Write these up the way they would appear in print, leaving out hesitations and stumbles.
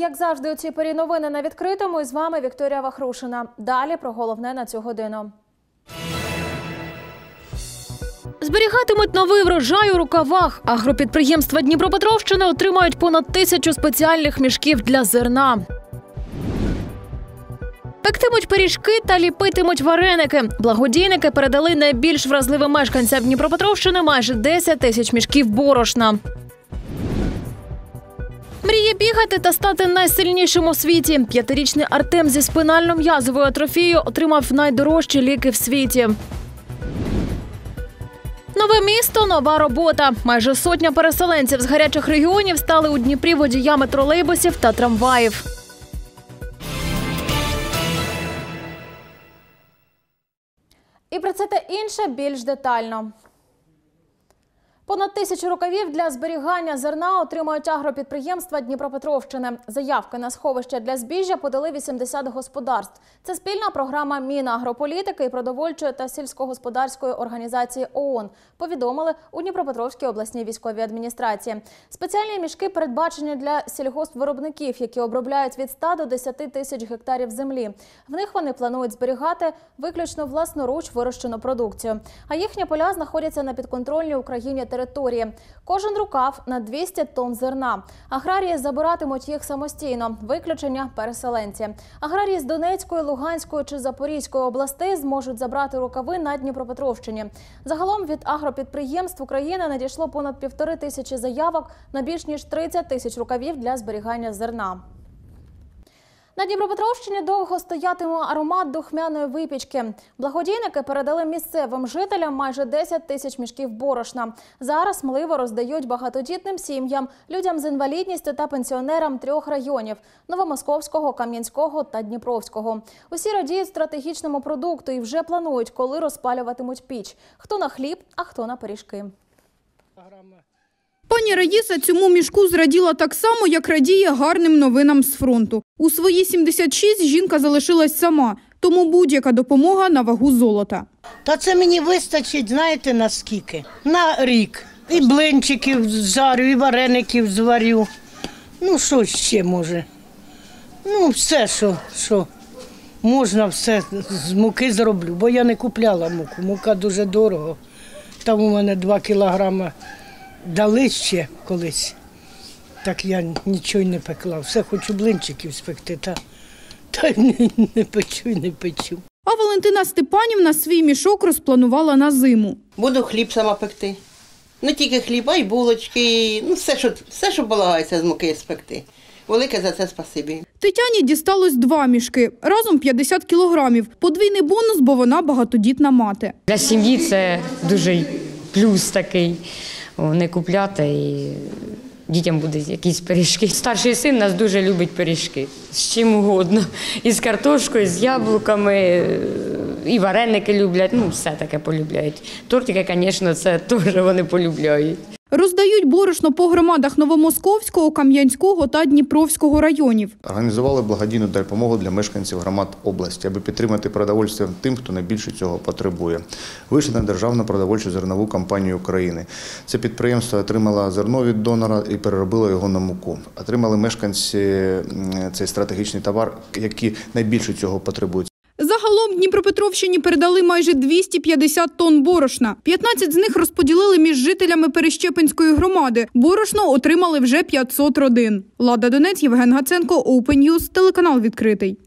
як завжди, у цій порі новини на відкритому. І з вами Вікторія Вахрушина. Далі про головне на цю годину. Зберігатимуть новий врожай у Рукавах. Агропідприємства Дніпропетровщини отримають понад 1000 спеціальних мішків для зерна. Пектимуть пиріжки та ліпитимуть вареники. Благодійники передали найбільш вразливим мешканцям Дніпропетровщини майже 10 тисяч мішків борошна. Мріє бігати та стати найсильнішим у світі. 5-річний Артем зі спинально-м'язовою атрофією отримав найдорожчі ліки в світі. Нове місто – нова робота. Майже сотня переселенців з гарячих регіонів стали у Дніпрі водіями тролейбусів та трамваїв. І про це та інше більш детально. Понад 1000 рукавів для зберігання зерна отримають агропідприємства Дніпропетровщини. Заявки на сховище для збіжжя подали 80 господарств. Це спільна програма Мінагрополітики і продовольчої та сільськогосподарської організації ООН, повідомили у Дніпропетровській обласній військовій адміністрації. Спеціальні мішки передбачені для сільгоспвиробників, які обробляють від 100 до 10 тисяч гектарів землі. В них вони планують зберігати виключно власноруч вирощену продукцію. А їхні поля знаходяться на підконтрольній Україні території. Кожен рукав на 200 тонн зерна. Аграрії забиратимуть їх самостійно. Виключення – переселенці. Аграрії з Донецької, Луганської чи Запорізької областей зможуть забрати рукави на Дніпропетровщині. Загалом від агропідприємств України надійшло понад 1500 заявок на більш ніж 30 тисяч рукавів для зберігання зерна. На Дніпропетровщині довго стоятиме аромат духмяної випічки. Благодійники передали місцевим жителям майже 10 тисяч мішків борошна. Зараз мливо роздають багатодітним сім'ям, людям з інвалідністю та пенсіонерам 3 районів – Новомосковського, Кам'янського та Дніпровського. Усі радіють стратегічному продукту і вже планують, коли розпалюватимуть піч. Хто на хліб, а хто на пиріжки. Пані Раїса цьому мішку зраділа так само, як радіє гарним новинам з фронту. У свої 76 жінка залишилась сама, тому будь-яка допомога на вагу золота. Та це мені вистачить, знаєте, на скільки? На рік. І блинчиків жарю, і вареників зварю. Ну, що ще може? Ну, все, що можна, все з муки зроблю, бо я не купляла муку. Мука дуже дорого. Там у мене 2 кілограми дали ще колись, так я нічого не пекла. Все хочу блинчиків спекти, та не печу і не печу. А Валентина Степанівна свій мішок розпланувала на зиму. Буду хліб сама пекти. Не тільки хліб, а й булочки, ну все, що полагається з муки спекти. Велике за це спасибі. Тетяні дісталось 2 мішки, разом 50 кілограмів. Подвійний бонус, бо вона багатодітна мати. Для сім'ї це дуже плюс такий. Не купляти і дітям будуть якісь пиріжки. Старший син у нас дуже любить пиріжки, з чим угодно. І з картошкою, з яблуками, і вареники люблять, ну все таке полюбляють. Тортики, звісно, це теж вони полюбляють. Роздають борошно по громадах Новомосковського, Кам'янського та Дніпровського районів. Організували благодійну допомогу для мешканців громад області, аби підтримати продовольствям тим, хто найбільше цього потребує. Вийшли на Державну продовольчу зернову компанію України. Це підприємство отримало зерно від донора і переробило його на муку. Отримали мешканці цей стратегічний товар, які найбільше цього потребують. Загалом Дніпропетровщині передали майже 250 тонн борошна. 15 з них розподілили між жителями Перещепинської громади. Борошно отримали вже 500 родин. Лада Донець, Євген Гаценко, Open News, телеканал «Відкритий».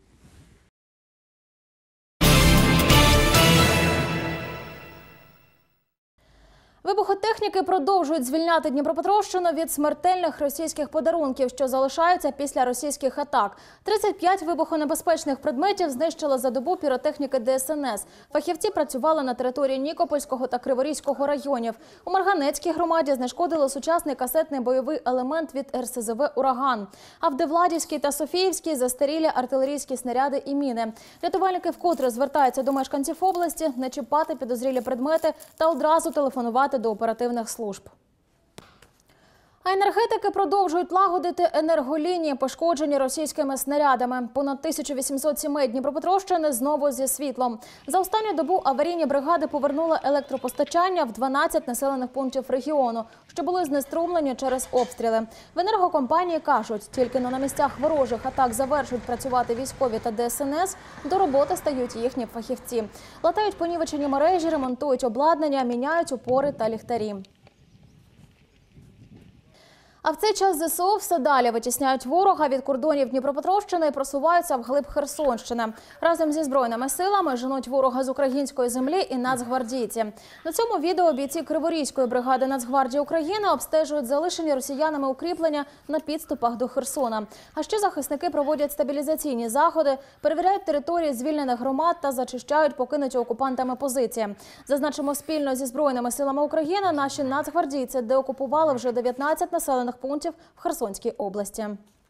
Вибухотехніки продовжують звільняти Дніпропетровщину від смертельних російських подарунків, що залишаються після російських атак. 35 вибухонебезпечних предметів знищили за добу піротехніки ДСНС. Фахівці працювали на території Нікопольського та Криворізького районів. У Марганецькій громаді знешкодили сучасний касетний бойовий елемент від РСЗВ «Ураган». А в Девладівській та Софіївській – застарілі артилерійські снаряди і міни. Рятувальники вкотре звертаються до мешканців області не чіпати підозрілі предмети та одразу телефонувати до оперативних служб. А енергетики продовжують лагодити енерголінії, пошкоджені російськими снарядами. Понад 1800 сімей Дніпропетровщини знову зі світлом. За останню добу аварійні бригади повернули електропостачання в 12 населених пунктів регіону, що були знеструмлені через обстріли. В енергокомпанії кажуть, тільки на місцях ворожих атак завершують працювати військові та ДСНС, до роботи стають їхні фахівці. Латають понівечені мережі, ремонтують обладнання, міняють опори та ліхтарі. А в цей час ЗСУ все далі витісняють ворога від кордонів Дніпропетровщини і просуваються вглиб Херсонщини. Разом зі Збройними силами женуть ворога з української землі і нацгвардійці. На цьому відео бійці Криворізької бригади Нацгвардії України обстежують залишені росіянами укріплення на підступах до Херсона. А ще захисники проводять стабілізаційні заходи, перевіряють території звільнених громад та зачищають покинуті окупантами позиції. Зазначимо, спільно зі Збройними силами України наші нацгвардійці деокупували вже 19 населених пунктів в Херсонській області.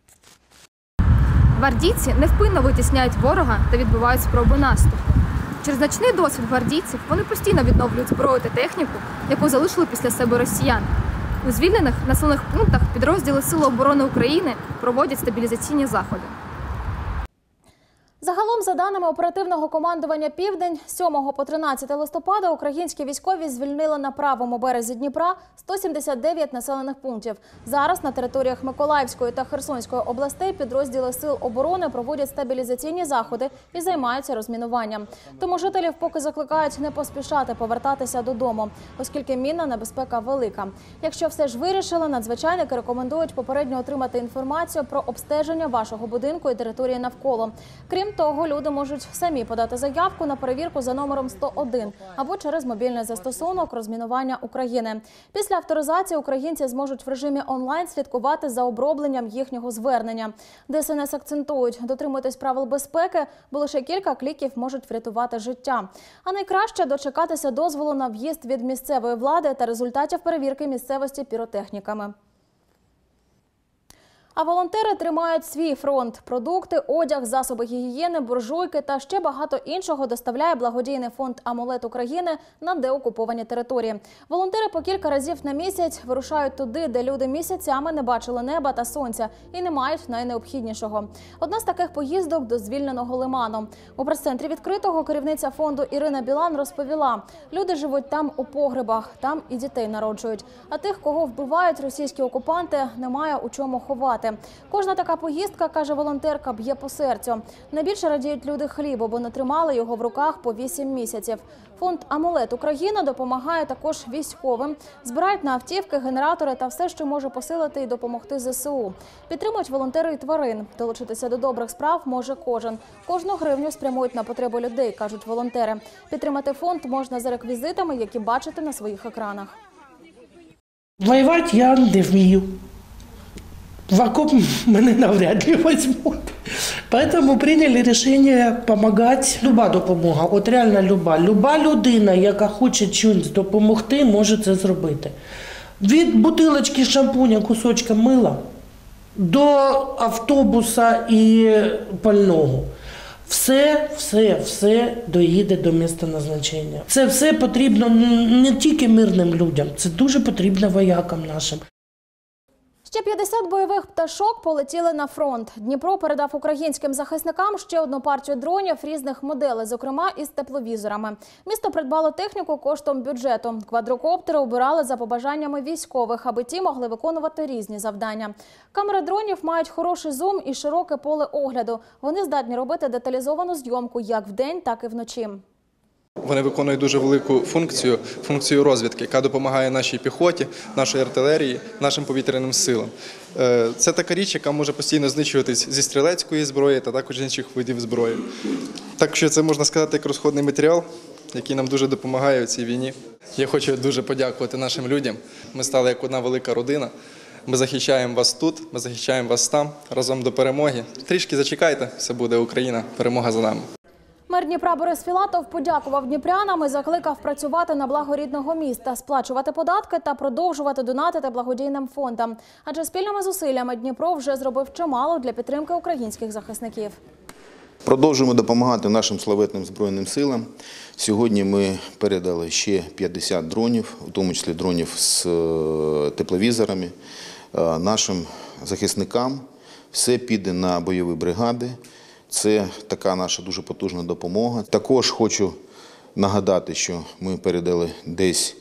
Гвардійці невпинно витісняють ворога та відбивають спроби наступу. Через значний досвід гвардійців вони постійно відновлюють зброю та техніку, яку залишили після себе росіяни. У звільнених населених пунктах підрозділи Сил оборони України проводять стабілізаційні заходи. Загалом, за даними оперативного командування «Південь», з 7 по 13 листопада українські військові звільнили на правому березі Дніпра 179 населених пунктів. Зараз на територіях Миколаївської та Херсонської областей підрозділи Сил оборони проводять стабілізаційні заходи і займаються розмінуванням. Тому жителів поки закликають не поспішати повертатися додому, оскільки мінна небезпека велика. Якщо все ж вирішили, надзвичайники рекомендують попередньо отримати інформацію про обстеження вашого будинку і території навколо. Крім того, люди можуть самі подати заявку на перевірку за номером 101 або через мобільний застосунок розмінування України. Після авторизації українці зможуть в режимі онлайн слідкувати за обробленням їхнього звернення. ДСНС акцентують, дотримуйтесь правил безпеки, бо лише кілька кліків можуть врятувати життя. А найкраще дочекатися дозволу на в'їзд від місцевої влади та результатів перевірки місцевості піротехніками. А волонтери тримають свій фронт. Продукти, одяг, засоби гігієни, буржуйки та ще багато іншого доставляє благодійний фонд «Амулет України» на деокуповані території. Волонтери по кілька разів на місяць вирушають туди, де люди місяцями не бачили неба та сонця і не мають найнеобхіднішого. Одна з таких поїздок до звільненого Лиману. У прес-центрі відкритого керівниця фонду Ірина Білан розповіла, люди живуть там у погребах, там і дітей народжують. А тих, кого вбивають російські окупанти, немає у чому ховати. Кожна така поїздка, каже волонтерка, б'є по серцю. Найбільше радіють люди хлібу, бо не тримали його в руках по 8 місяців. Фонд «Амулет Україна» допомагає також військовим. Збирають на автівки, генератори та все, що може посилити і допомогти ЗСУ. Підтримують волонтери і тварин. Долучитися до добрих справ може кожен. Кожну гривню спрямують на потребу людей, кажуть волонтери. Підтримати фонд можна за реквізитами, які бачите на своїх екранах. Воювати я не вмію. В окоп мене навряд ли візьмуть. Поэтому прийняли рішення допомагати. Люба допомога, от реально люба. Люба людина, яка хоче чимось допомогти, може це зробити. Від бутилочки шампуня, кусочка мила до автобуса і пального. Все доїде до місця назначення. Це все потрібно не тільки мирним людям, це дуже потрібно воякам нашим. Ще 50 бойових пташок полетіли на фронт. Дніпро передав українським захисникам ще одну партію дронів різних моделей, зокрема із тепловізорами. Місто придбало техніку коштом бюджету. Квадрокоптери обирали за побажаннями військових, аби ті могли виконувати різні завдання. Камери дронів мають хороший зум і широке поле огляду. Вони здатні робити деталізовану зйомку як вдень, так і вночі. Вони виконують дуже велику функцію розвідки, яка допомагає нашій піхоті, нашій артилерії, нашим повітряним силам. Це така річ, яка може постійно знищуватись зі стрілецької зброї та також інших видів зброї. Так що це, можна сказати, як розходний матеріал, який нам дуже допомагає у цій війні. Я хочу дуже подякувати нашим людям. Ми стали як одна велика родина. Ми захищаємо вас тут, ми захищаємо вас там, разом до перемоги. Трішки зачекайте, все буде Україна, перемога за нами. Мер Дніпра Борис Філатов подякував дніпрянам і закликав працювати на благо рідного міста, сплачувати податки та продовжувати донатити благодійним фондам. Адже спільними зусиллями Дніпро вже зробив чимало для підтримки українських захисників. Продовжуємо допомагати нашим славетним Збройним силам. Сьогодні ми передали ще 50 дронів, у тому числі дронів з тепловізорами. нашим захисникам. Все піде на бойові бригади. Це така наша дуже потужна допомога. Також хочу нагадати, що ми передали десь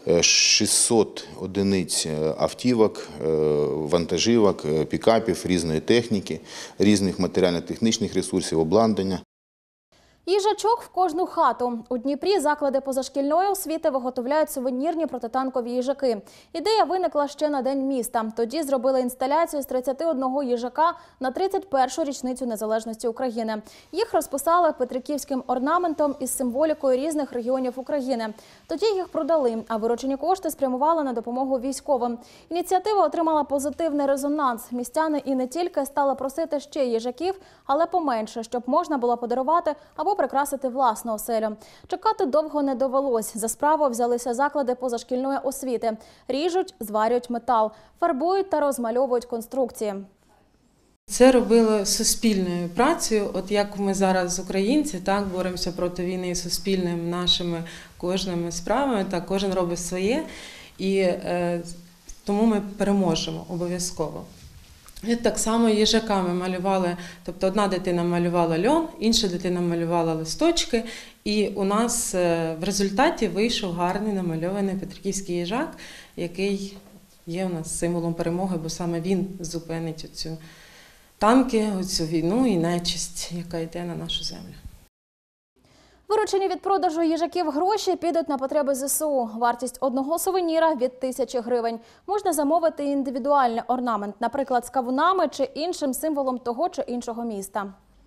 600 одиниць автівок, вантажівок, пікапів, різної техніки, різних матеріально-технічних ресурсів, обладнання. Їжачок в кожну хату. У Дніпрі заклади позашкільної освіти виготовляють сувенірні протитанкові їжаки. Ідея виникла ще на День міста. Тоді зробили інсталяцію з 31 їжака на 31-ю річницю незалежності України. Їх розписали петриківським орнаментом із символікою різних регіонів України. Тоді їх продали, а виручені кошти спрямували на допомогу військовим. Ініціатива отримала позитивний резонанс. Містяни і не тільки стали просити ще їжаків, але поменше, щоб можна було подарувати або прикрасити власну оселю. Чекати довго не довелось. За справу взялися заклади позашкільної освіти. Ріжуть, зварюють метал, фарбують та розмальовують конструкції. Це робили суспільною працею. От як ми зараз, українці, так боремося проти війни суспільними нашими кожними справами, так кожен робить своє, і тому ми переможемо обов'язково. І так само їжаками малювали, тобто одна дитина малювала льон, інша дитина малювала листочки, і у нас в результаті вийшов гарний намальований петриківський їжак, який є у нас символом перемоги, бо саме він зупинить оцю танки, оцю війну і нечисть, яка йде на нашу землю. Виручені від продажу їжаків гроші підуть на потреби ЗСУ. Вартість одного сувеніра – від 1000 гривень. Можна замовити індивідуальний орнамент, наприклад, з кавунами чи іншим символом того чи іншого міста.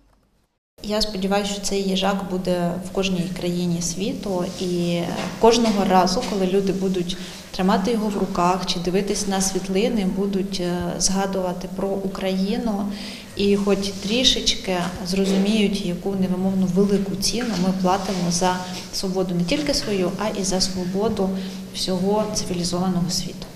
Я сподіваюся, що цей їжак буде в кожній країні світу, і кожного разу, коли люди будуть тримати його в руках чи дивитись на світлини, будуть згадувати про Україну і хоч трішечки зрозуміють, яку невимовну велику ціну ми платимо за свободу не тільки свою, а і за свободу всього цивілізованого світу.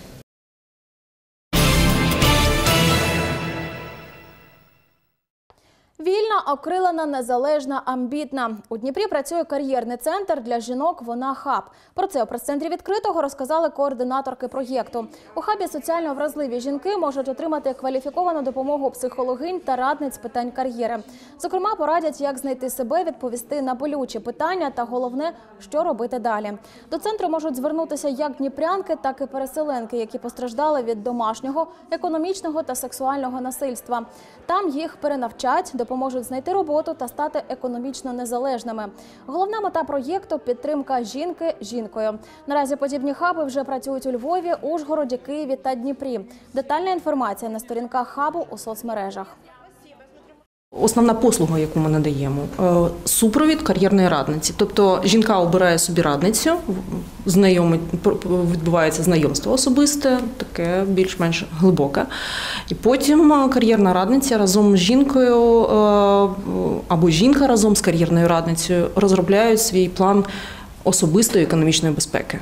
Вільна, окрилена, незалежна, амбітна. У Дніпрі працює кар'єрний центр для жінок «Вона Хаб». Про це у прес-центрі відкритого розказали координаторки проєкту. У хабі соціально вразливі жінки можуть отримати кваліфіковану допомогу психологинь та радниць з питань кар'єри. Зокрема, порадять, як знайти себе, відповісти на болючі питання та, головне, що робити далі. До центру можуть звернутися як дніпрянки, так і переселенки, які постраждали від домашнього, економічного та сексуального насильства. Там їх перенавчать, допоможуть знайти роботу та стати економічно незалежними. Головна мета проєкту – підтримка жінки жінкою. Наразі подібні хаби вже працюють у Львові, Ужгороді, Києві та Дніпрі. Детальна інформація на сторінках хабу у соцмережах. Основна послуга, яку ми надаємо – супровід кар'єрної радниці. Тобто жінка обирає собі радницю, відбувається знайомство особисте, таке більш-менш глибоке. І потім кар'єрна радниця разом з жінкою або жінка разом з кар'єрною радницею розробляють свій план особистої економічної безпеки.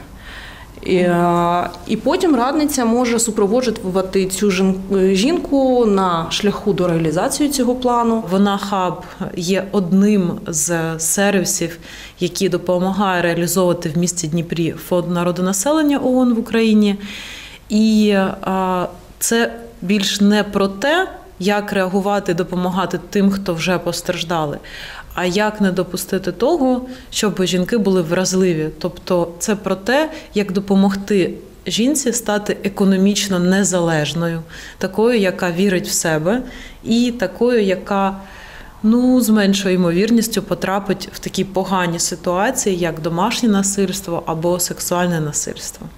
І потім радниця може супроводжувати цю жінку на шляху до реалізації цього плану. Вона Хаб є одним з сервісів, які допомагає реалізовувати в місті Дніпрі Фонд народонаселення ООН в Україні. І це більш не про те, як реагувати, допомагати тим, хто вже постраждали, а як не допустити того, щоб жінки були вразливі. Тобто це про те, як допомогти жінці стати економічно незалежною, такою, яка вірить в себе, і такою, яка з меншою ймовірністю потрапить в такі погані ситуації, як домашнє насильство або сексуальне насильство.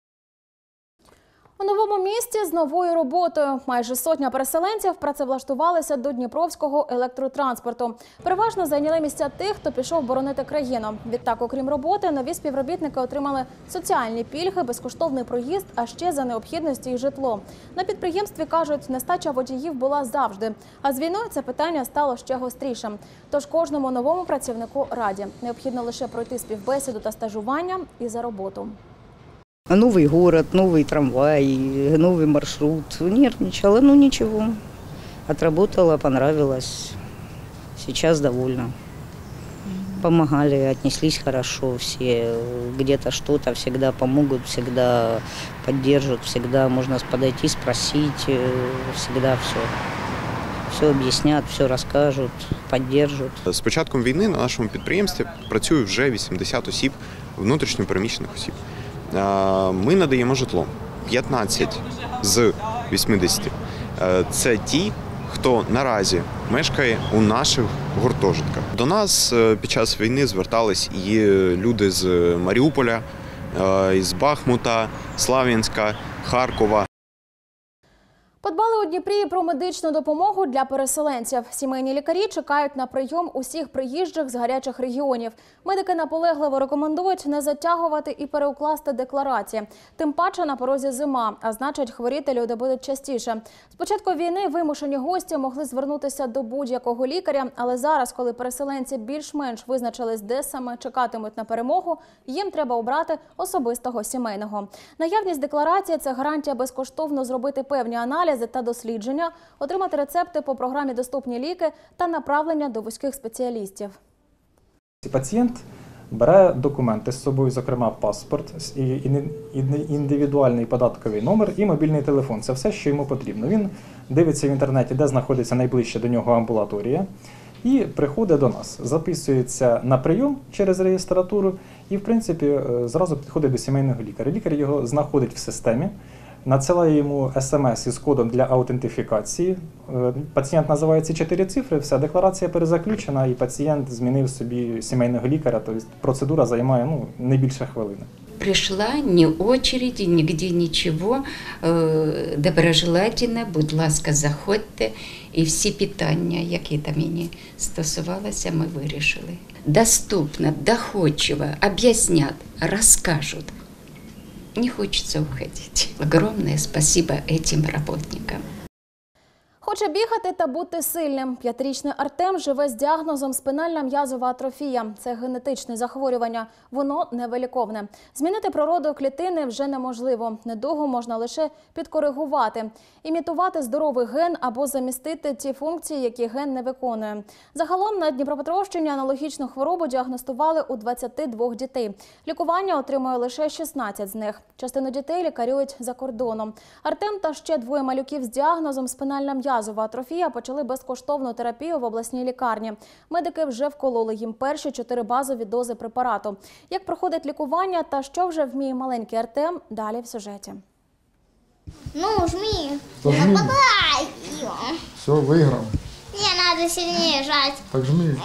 У новому місті з новою роботою. Майже сотня переселенців працевлаштувалися до Дніпровського електротранспорту. Переважно зайняли місця тих, хто пішов боронити країну. Відтак, окрім роботи, нові співробітники отримали соціальні пільги, безкоштовний проїзд, а ще за необхідності і житло. На підприємстві, кажуть, нестача водіїв була завжди. А з війною це питання стало ще гострішим. Тож кожному новому працівнику раді. Необхідно лише пройти співбесіду та стажування і за роботу. Новый город, новый трамвай, новый маршрут. Нервничала, но ничего. Отработала, понравилось. Сейчас довольна. помогали, отнеслись хорошо все. Где-то что-то всегда помогут, всегда поддержат, всегда можно подойти, спросить, всегда все. Все об'яснять, все розкажуть, підтримують. З початком війни на нашому підприємстві працює вже 80 осіб, внутрішньо переміщених осіб. Ми надаємо житло. 15 з 80 – це ті, хто наразі мешкає у наших гуртожитках. До нас під час війни звертались і люди з Маріуполя, із Бахмута, Слав'янська, Харкова. Подбали у Дніпрі про медичну допомогу для переселенців. Сімейні лікарі чекають на прийом усіх приїжджих з гарячих регіонів. Медики наполегливо рекомендують не затягувати і переукласти декларації. Тим паче на порозі зима, а значить хворіти люди будуть частіше. З початку війни вимушені гості могли звернутися до будь-якого лікаря, але зараз, коли переселенці більш-менш визначились, де саме чекатимуть на перемогу, їм треба обрати особистого сімейного. Наявність декларації – це гарантія безкоштовно зробити певні аналізи та дослідження, отримати рецепти по програмі «Доступні ліки» та направлення до вузьких спеціалістів. Пацієнт бере документи з собою, зокрема паспорт, індивідуальний податковий номер і мобільний телефон. Це все, що йому потрібно. Він дивиться в інтернеті, де знаходиться найближча до нього амбулаторія, і приходить до нас. Записується на прийом через реєстратуру і, в принципі, зразу підходить до сімейного лікаря. Лікар його знаходить в системі, надсилає йому смс із кодом для аутентифікації. Пацієнт називає ці 4 цифри, все, декларація перезаключена, і пацієнт змінив собі сімейного лікаря, тобто процедура займає не більше хвилини. Прийшла, ні очереди, нігде нічого, доброжелательно, будь ласка, заходьте, і всі питання, які там мені стосувалися, ми вирішили. Доступно, доходчиво, об'яснять, розкажуть. Не хочется уходить. Огромное спасибо этим работникам. Хоче бігати та бути сильним. 5-річний Артем живе з діагнозом спинальна м'язова атрофія. Це генетичне захворювання. Воно невиліковне. Змінити природу клітини вже неможливо. Недугу можна лише підкоригувати. Імітувати здоровий ген або замістити ті функції, які ген не виконує. Загалом на Дніпропетровщині аналогічну хворобу діагностували у 22 дітей. Лікування отримує лише 16 з них. Частину дітей лікарюють за кордоном. Артем та ще 2 малюків з діагнозом спинальна м'язова атрофія почали безкоштовну терапію в обласній лікарні. Медики вже вкололи їм перші 4 базові дози препарату. Як проходить лікування та що вже вміє маленький Артем, далі в сюжеті. Ну, жми. Нападай. Все, выиграл. Не надо сильнее жать. Так жми.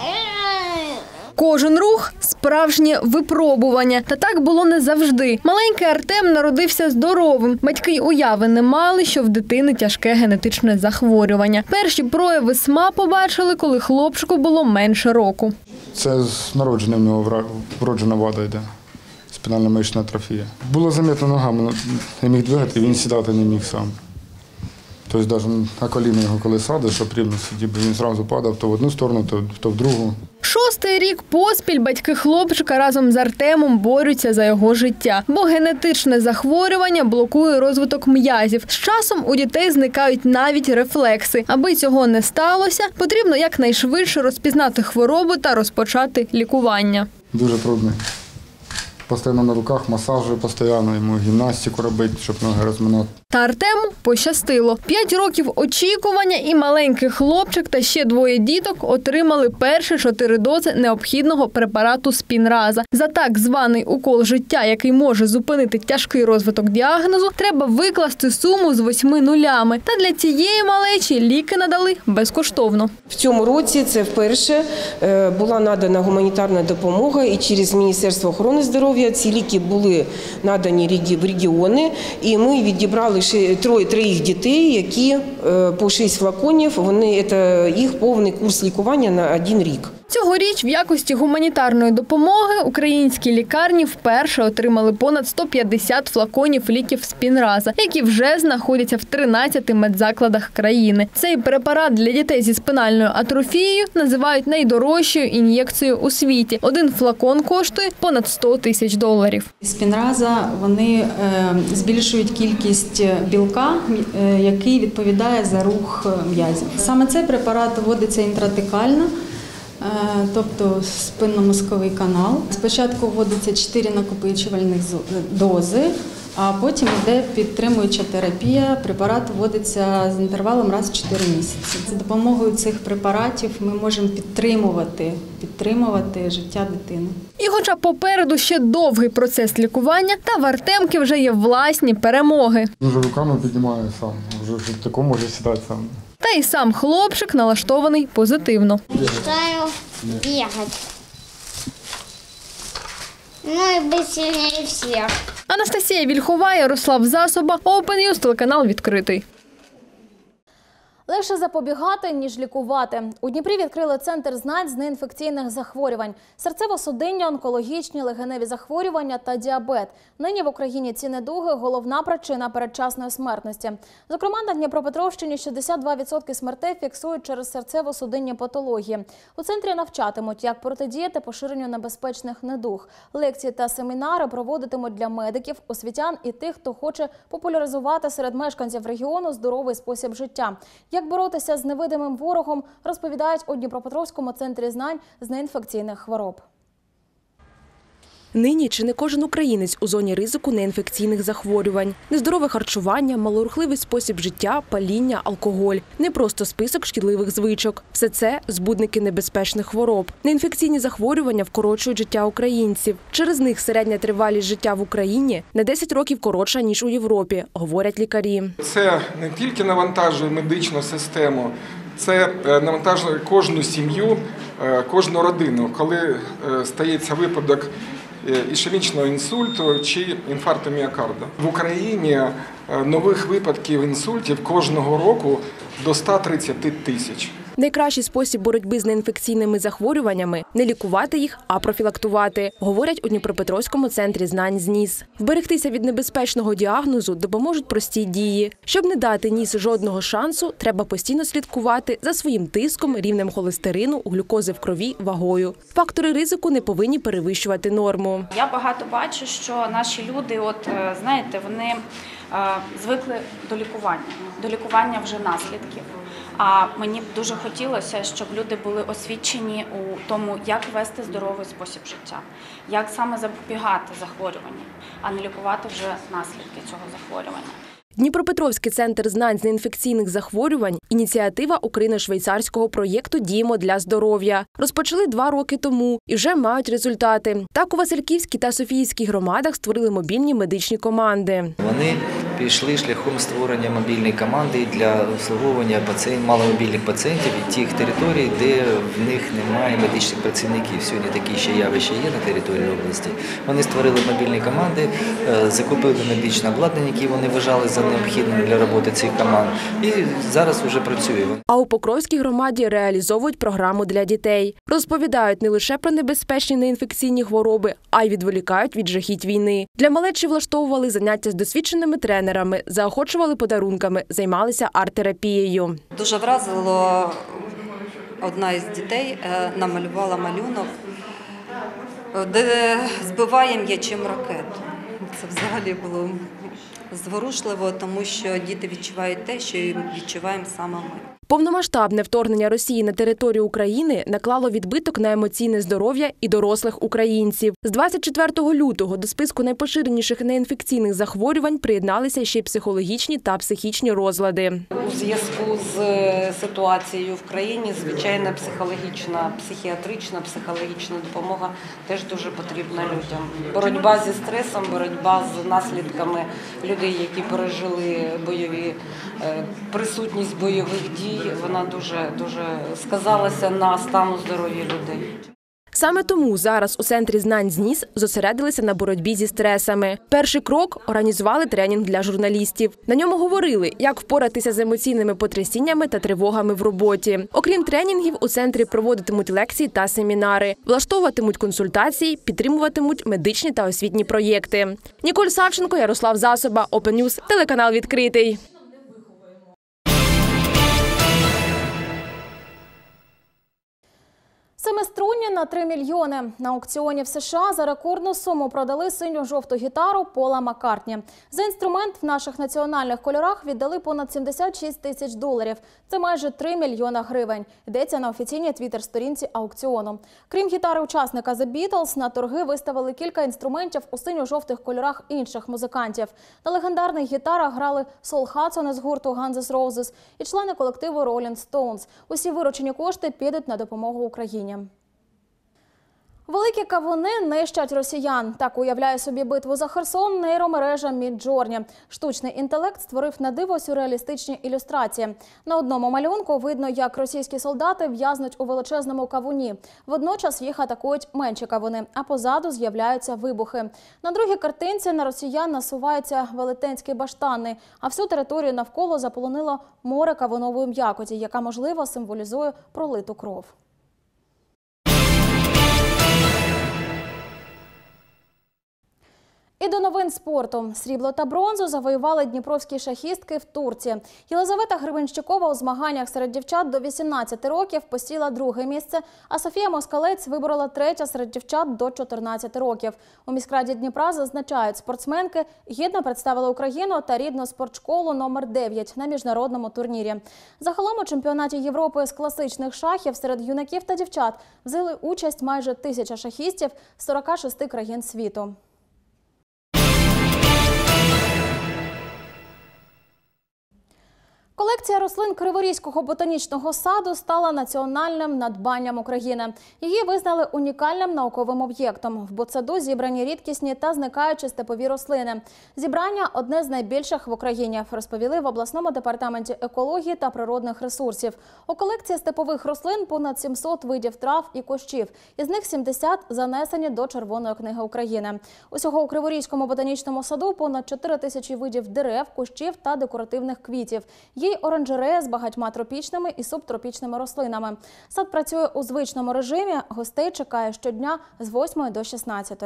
Кожен рух – справжнє випробування. Та так було не завжди. Маленький Артем народився здоровим. Батьки й уяви не мали, що в дитини тяжке генетичне захворювання. Перші прояви СМА побачили, коли хлопчику було менше року. Це з народження в нього вроджена вада йде. Спинальна мишечна атрофія. Було замітно ногами, не міг двигати, він сідати не міг сам. Тобто навіть на коліна його коли садиш, щоб рівно сидів, він одразу падав то в одну сторону, то в другу. 6-й рік поспіль батьки хлопчика разом з Артемом борються за його життя, бо генетичне захворювання блокує розвиток м'язів. З часом у дітей зникають навіть рефлекси. Аби цього не сталося, потрібно якнайшвидше розпізнати хворобу та розпочати лікування. Дуже трудно. Постійно на руках, масажі постійно, йому гімнастику робити, щоб ноги розминати. Та Артему пощастило. 5 років очікування і маленький хлопчик та ще 2 діток отримали перші 4 дози необхідного препарату Спінраза. За так званий укол життя, який може зупинити тяжкий розвиток діагнозу, треба викласти суму з 8 нулями. Та для цієї малечі ліки надали безкоштовно. В цьому році це вперше була надана гуманітарна допомога і через Міністерство охорони здоров'я ці ліки були надані в регіони, і ми відібрали 3 дітей, які по 6 флаконів, це їх повний курс лікування на 1 рік. Цьогоріч в якості гуманітарної допомоги українські лікарні вперше отримали понад 150 флаконів ліків Спінраза, які вже знаходяться в 13 медзакладах країни. Цей препарат для дітей зі спинальною атрофією називають найдорожчою ін'єкцією у світі. 1 флакон коштує понад $100 000. Спінраза, вони збільшують кількість білка, який відповідає за рух м'язів. Саме цей препарат вводиться інтратекально. тобто спинномозковий канал. Спочатку вводиться 4 накопичувальних дози, а потім йде підтримуюча терапія. Препарат вводиться з інтервалом раз в 4 місяці. За допомогою цих препаратів ми можемо підтримувати життя дитини. І хоча попереду ще довгий процес лікування, та в Артемки вже є власні перемоги. Дуже руками піднімаю сам, вже тако може сідати сам. Та й сам хлопчик налаштований позитивно. Мечтаю бегать. Ну и быть сильнее всех. Анастасія Вільхова, Ярослав Засоба, Open News, телеканал «Відкритий». Легше запобігати, ніж лікувати. У Дніпрі відкрили центр знань з неінфекційних захворювань. Серцево-судинні, онкологічні, легеневі захворювання та діабет. Нині в Україні ці недуги – головна причина передчасної смертності. Зокрема, на Дніпропетровщині 62% смертей фіксують через серцево-судинні патології. У центрі навчатимуть, як протидіяти поширенню небезпечних недуг. Лекції та семінари проводитимуть для медиків, освітян і тих, хто хоче популяризувати серед мешканців регіону здоровий спосіб життя. Як боротися з невидимим ворогом, розповідають у Дніпропетровському центрі знань з неінфекційних хвороб. Нині чи не кожен українець у зоні ризику неінфекційних захворювань. Нездорове харчування, малорухливий спосіб життя, паління, алкоголь. Не просто список шкідливих звичок. Все це – збудники небезпечних хвороб. Неінфекційні захворювання вкорочують життя українців. Через них середня тривалість життя в Україні на 10 років коротша, ніж у Європі, говорять лікарі. Це не тільки навантажує медичну систему, це навантажує кожну сім'ю, кожну родину, коли стається випадок ішемічного інсульту чи інфаркту міокарда. В Україні нових випадків інсультів кожного року до 130 тисяч. Найкращий спосіб боротьби з неінфекційними захворюваннями – не лікувати їх, а профілактувати, говорять у Дніпропетровському центрі знань з НІС. Вберегтися від небезпечного діагнозу допоможуть прості дії. Щоб не дати НІС жодного шансу, треба постійно слідкувати за своїм тиском, рівнем холестерину, глюкози в крові, вагою. Фактори ризику не повинні перевищувати норму. Я багато бачу, що наші люди, вони звикли до лікування вже наслідків. А мені б дуже хотілося, щоб люди були освічені у тому, як вести здоровий спосіб життя, як саме запобігати захворюванням, а не лікувати вже наслідки цього захворювання. Дніпропетровський центр знань з неінфекційних захворювань – ініціатива україно-швейцарського проєкту «Діємо для здоров'я». Розпочали 2 роки тому і вже мають результати. Так, у Васильківській та Софіївській громадах створили мобільні медичні команди. Вони пішли шляхом створення мобільної команди для обслуговування маломобільних пацієнтів і тих територій, де в них немає медичних працівників. Сьогодні такі ще явища є на території області. Вони створили мобільні команди, закупили медичне обладнання, яке вони вважали за необхідним для роботи цих команд. І зараз вже працює. А у Покровській громаді реалізовують програму для дітей. Розповідають не лише про небезпечні неінфекційні хвороби, а й відволікають від жахіть війни. Для малечі влаштовували заняття з досвідченими тренерами, заохочували подарунками, займалися арт-терапією. Дуже вразило, одна із дітей намалювала малюнок, де збиває м'ячем ракету. Це взагалі було зворушливо, тому що діти відчувають те, що відчуваємо саме ми. Повномасштабне вторгнення Росії на територію України наклало відбиток на емоційне здоров'я і дорослих українців. З 24 лютого до списку найпоширеніших неінфекційних захворювань приєдналися ще й психологічні та психічні розлади. У зв'язку з ситуацією в країні, звичайно, психіатрична, психологічна допомога теж дуже потрібна людям. Боротьба зі стресом, боротьба з наслідками людей, які пережили присутність бойових дій, вона дуже сказалася на стану здоров'я людей. Саме тому зараз у Центрі знань з НІС зосередилися на боротьбі зі стресами. Перший крок – організували тренінг для журналістів. На ньому говорили, як впоратися з емоційними потрясіннями та тривогами в роботі. Окрім тренінгів, у центрі проводитимуть лекції та семінари, влаштовуватимуть консультації, підтримуватимуть медичні та освітні проєкти. Ніколь Савченко, Ярослав Засоба, Open News, телеканал «Відкритий». Семиструнні на 3 мільйони. На аукціоні в США за рекордну суму продали синьо-жовту гітару Пола Маккартні. За інструмент в наших національних кольорах віддали понад 76 тисяч доларів. Це майже 3 мільйона гривень. Йдеться на офіційній твіттер-сторінці аукціону. Крім гітари учасника The Beatles, на торги виставили кілька інструментів у синьо-жовтих кольорах інших музикантів. На легендарних гітарах грали Сол Хадсон із гурту Guns N' Roses і члени колективу Rolling Stones. Усі виручені кошти підуть на допомогу Україні. Великі кавуни нищать росіян. Так уявляє собі битву за Херсон нейромережа Міджорні. Штучний інтелект створив на диво сюрреалістичні ілюстрації. На одному малюнку видно, як російські солдати в'язнуть у величезному кавуні. Водночас їх атакують менші кавуни, а позаду з'являються вибухи. На другій картинці на росіян насуваються велетенські баштани, а всю територію навколо заполонило море кавунової м'якоті, яка, можливо, символізує пролиту кров. І до новин спорту. Срібло та бронзу завоювали дніпровські шахістки в Турці. Єлизавета Гребенщикова у змаганнях серед дівчат до 18 років посіла друге місце, а Софія Москалець виборола третє серед дівчат до 14 років. У міськраді Дніпра зазначають, спортсменки гідно представили Україну та рідну спортшколу номер 9 на міжнародному турнірі. Загалом у чемпіонаті Європи з класичних шахів серед юнаків та дівчат взяли участь майже 1000 шахістів з 46 країн світу. Колекція рослин Криворізького ботанічного саду стала національним надбанням України. Її визнали унікальним науковим об'єктом. В ботсаду зібрані рідкісні та зникаючі степові рослини. Зібрання – одне з найбільших в Україні, розповіли в обласному департаменті екології та природних ресурсів. У колекції степових рослин понад 700 видів трав і кущів. Із них 70 занесені до Червоної книги України. Усього у Криворізькому ботанічному саду понад 4000 видів дерев, кущів та декоративних квітів. Є й оранжерея з багатьма тропічними і субтропічними рослинами. Сад працює у звичному режимі, гостей чекає щодня з 8 до 16.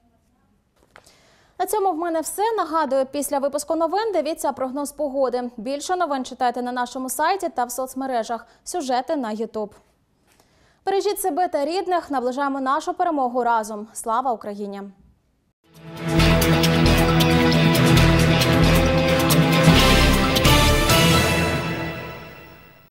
На цьому в мене все. Нагадую, після випуску новин дивіться прогноз погоди. Більше новин читайте на нашому сайті та в соцмережах. Сюжети на YouTube. Бережіть себе та рідних, наближаємо нашу перемогу разом. Слава Україні!